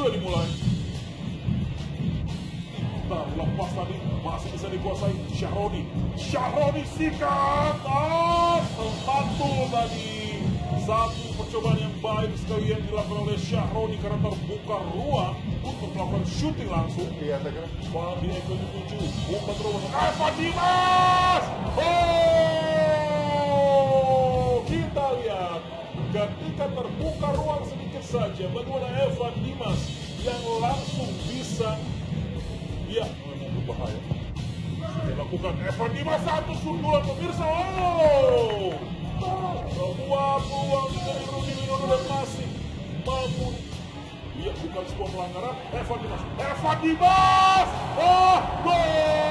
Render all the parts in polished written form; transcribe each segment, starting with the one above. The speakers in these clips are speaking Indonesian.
sudah dimulai. Lepas tadi masih bisa dikuasai Syahroni. Syahroni sikat. Termantul tadi. Satu percobaan yang baik sekali yang dilakukan oleh Syahroni karena terbuka ruang untuk melakukan shooting langsung. Iya, saya kira. Bola di ekor 7. Umpan terus. Evan Dimas. Oh, kita lihat ketika terbuka ruang sedikit saja, bagaimana Evan Dimas yang langsung bisa. Iya, memang berbahaya. Dilakukan Evan Dimas satu sundulan pemirsa. Oh, semua peluang dari Rudi Widodo dan masih mampu. Iya, bukan sebuah pelanggaran. Evan Dimas. Evan Dimas. Oh, gol.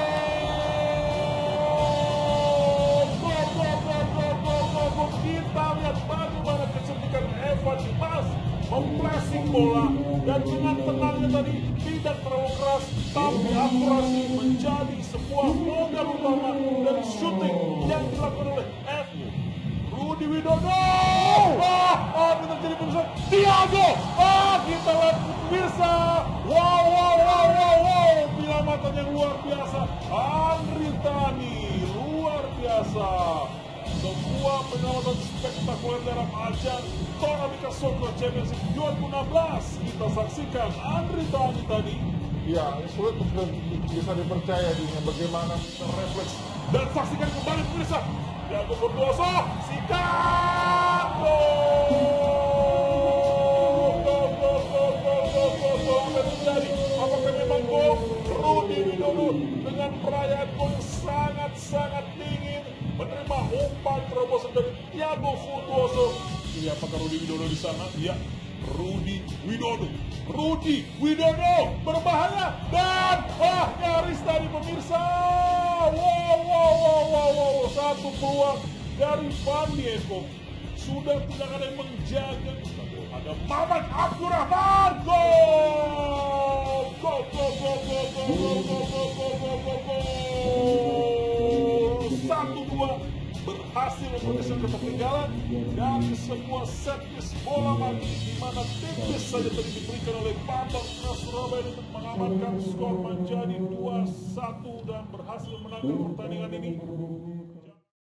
Kita lihat bagaimana kecerdikan Evan Dimas mempressing bola dan dengan tenangnya tadi tidak terlalu keras tapi akurasi menjadi sebuah modal utama dari shooting yang dilakukan oleh Rudi Widodo. Ini terjadi pemirsa. Thiago. Kita lihat pemirsa. Wow. Penyelamatan yang luar biasa. Andri Tani luar biasa. Sebuah penyelamatan spektakuler dalam ajang Toramika Soccer Championship 2016. Kita saksikan Andri Tani tadi. Ya, sulit untuk bisa dipercaya dengan bagaimana refleks. Dan saksikan kembali pemirsa. Thiago Bondoso, sikat. Gol terjadi. Apakah memang gol? Rudi Widodo dengan perayaan gol sangat dingin menerima umpan terobosan dari Thiago Bondoso. Ini apakah Rudi Widodo di sana? Iya, Rudi Widodo berbahaya dan nyaris tadi pemirsa. Wow, satu peluang dari Van Diego. Sudah tidak ada yang menjaga. Ada Maman Abdurrahman. Gol. 1-2 berhasil memperkecil ketertinggalan dari sebuah set piece bola mati di mana tipis saja tadi diberikan oleh Bambang Surabaya untuk mengamankan skor menjadi 2-1 dan berhasil menangkan pertandingan ini.